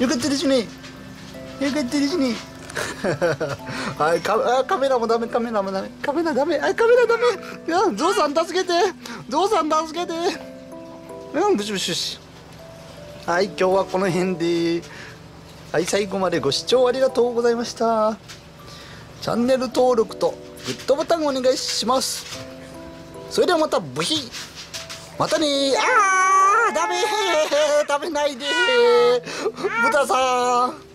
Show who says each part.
Speaker 1: よかったですね。よかったですね。はい、カメラもダメ、カメラもダメ、カメラダメ、カメラダメ。うん、ゾウさん助けて、ゾウさん助けて。うん、ブシブシブシ。はい、今日はこの辺で。はい、最後までご視聴ありがとうございました。チャンネル登録とグッドボタンお願いします。それではまたブヒ。またねー。ダメー、食べないでー、豚さん。